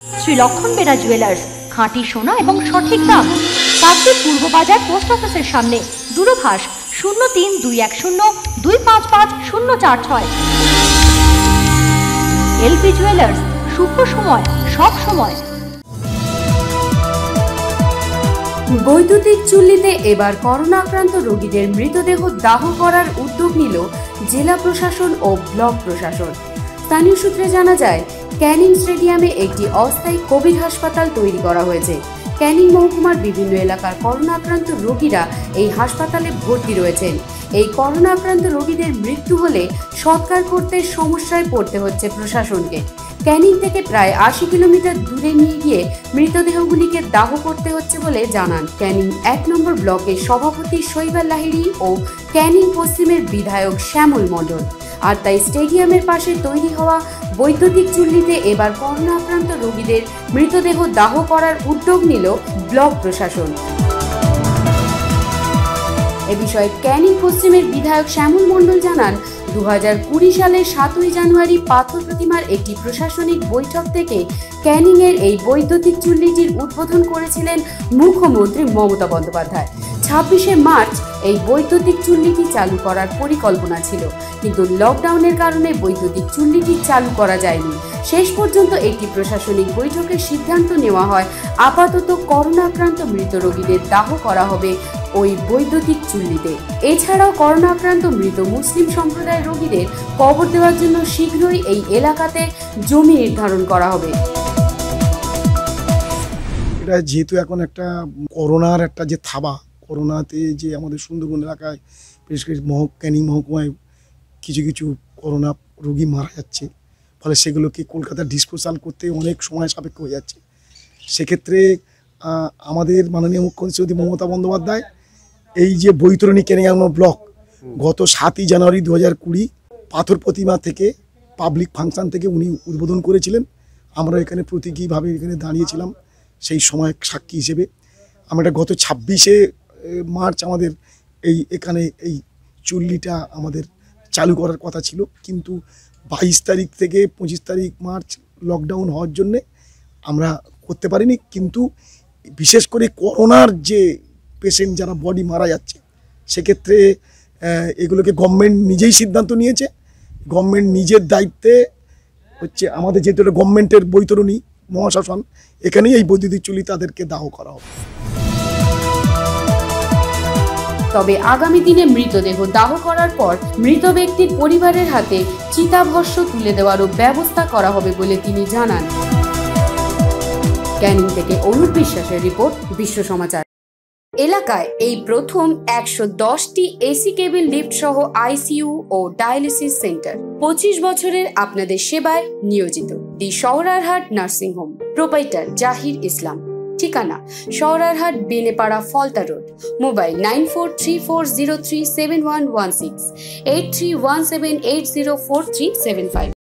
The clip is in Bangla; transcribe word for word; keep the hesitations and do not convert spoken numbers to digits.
শ্রী লক্ষণ বেরা জুয়েলার্স, খাঁটি সোনা এবং সঠিক দাম। কাকদ্বীপ পূর্ব বাজার পোস্ট অফিসের সামনে। দূরভাষ শূন্য তিন দুই এক শূন্য দুই পাঁচ পাঁচ শূন্য চার ছয়। এলপি জুয়েলার্স, শুভ সময় সব সময়। বৈদ্যুতিক চুল্লিতে এবার করোনা আক্রান্ত রোগীদের মৃতদেহ দাহ করার উদ্যোগ নিল জেলা প্রশাসন ও ব্লক প্রশাসন। স্থানীয় সূত্রে জানা যায়, ক্যানিং স্টেডিয়ামে একটি অস্থায়ী কোভিড হাসপাতাল তৈরি করা হয়েছে। ক্যানিং মহকুমার বিভিন্ন এলাকার করোনা আক্রান্ত রোগীরা এই হাসপাতালে ভর্তি রয়েছেন। এই করোনা আক্রান্ত রোগীদের মৃত্যু হলে সৎকার করতে সমস্যায় পড়তে হচ্ছে প্রশাসনকে। ক্যানিং থেকে প্রায় আশি কিলোমিটার দূরে নিয়ে গিয়ে মৃতদেহগুলিকে দাহ করতে হচ্ছে বলে জানান ক্যানিং এক নম্বর ব্লকের সভাপতি শৈবাল লাহিড়ী ও ক্যানিং পশ্চিমের বিধায়ক শ্যামল মণ্ডল। আর তাই স্টেডিয়ামের পাশে তৈরি হওয়া বৈদ্যুতিক চুল্লিতে এবার করোনা আক্রান্ত রোগীদের মৃতদেহ দাহ করার উদ্যোগ নিল ব্লক প্রশাসন। এ বিষয়ে ক্যানিং পশ্চিমের বিধায়ক শ্যামল মণ্ডল জানান, দু হাজার কুড়ি সালের সাতই জানুয়ারি পাথর প্রতিমার একটি প্রশাসনিক বৈঠক থেকে ক্যানিং এর এই বৈদ্যুতিক চুল্লিটির উদ্বোধন করেছিলেন মুখ্যমন্ত্রী মমতা বন্দ্যোপাধ্যায়। ছাব্বিশে মার্চ এই বৈদ্যুতিক চুল্লিটি চালু করার পরিকল্পনা ছিল, কিন্তু লকডাউনের কারণে বৈদ্যুতিক চুল্লিটি চালু করা যায়নি। শেষ পর্যন্ত একটি প্রশাসনিক বৈঠকের সিদ্ধান্ত নেওয়া হয়, আপাতত করোনা আক্রান্ত মৃত রোগীদের দাহ করা হবে ওই বৈদ্যুতিক চুল্লিতে। এছাড়াও করোনা আক্রান্ত মৃত মুসলিম সম্প্রদায়ের রোগীদের কবর দেওয়ার জন্য শীঘ্রই এই এলাকাতে জমি নির্ধারণ করা হবে। এটা যেহেতু এখন একটা করোনার একটা যে থাবা, করোনাতে যে আমাদের সুন্দরবন এলাকায় বিশেষ করে মহ ক্যানিং মহকুমায় কিছু কিছু করোনা রোগী মারা যাচ্ছে, ফলে সেগুলোকে কলকাতার ডিসপোজাল করতে অনেক সময় সাপেক্ষ হয়ে যাচ্ছে। সেক্ষেত্রে আমাদের মাননীয় মুখ্যমন্ত্রী মমতা বন্দ্যোপাধ্যায় এই যে বৈতরণী ক্যানিং ব্লক গত সাতই জানুয়ারি দু হাজার কুড়ি পাথর প্রতিমা থেকে পাবলিক ফাংশন থেকে উনি উদ্বোধন করেছিলেন। আমরা এখানে প্রতীকীভাবে এখানে দাঁড়িয়েছিলাম সেই সময় সাক্ষী হিসেবে। আমরা গত ছাব্বিশে মার্চ আমাদের এই এখানে এই চুল্লিটা আমাদের চালু করার কথা ছিল, কিন্তু বাইশ তারিখ থেকে পঁচিশ তারিখ মার্চ লকডাউন হওয়ার জন্যে আমরা করতে পারিনি। কিন্তু বিশেষ করে করোনার যে পেশেন্ট যারা বডি মারা যাচ্ছে, সেক্ষেত্রে এগুলোকে গভর্নমেন্ট নিজেই সিদ্ধান্ত নিয়েছে। গভর্নমেন্ট নিজের দায়িত্বে হচ্ছে আমাদের যেহেতু এটা গভর্নমেন্টের বৈতরণী মহাশাসন, এখানেই এই বৈদ্যুতিক চুল্লি তাদেরকে দাহ করা হবে। তবে আগামী দিনে মৃতদেহ দাহ করার পর মৃত ব্যক্তির পরিবারের হাতে চিতাভস্ম তুলে দেওয়ারও ব্যবস্থা করা হবে বলে তিনি জানান। ক্যানিং থেকে অনুপ বিশ্বাসের রিপোর্ট, বিশ্ব সমাচার। এলাকায় এই প্রথম একশো দশটি এসি কেবিল লিফট সহ আইসিইউ ও ডায়ালিসিস সেন্টার। পঁচিশ বছরের আপনাদের সেবায় নিয়োজিত the Shahrarhat nursing home. Proprietor Zahir Islam. ঠিকানা Shahrarhat Belepara Falta road. Mobile nine four three four zero three seven one one six eight three one seven eight zero four three seven five.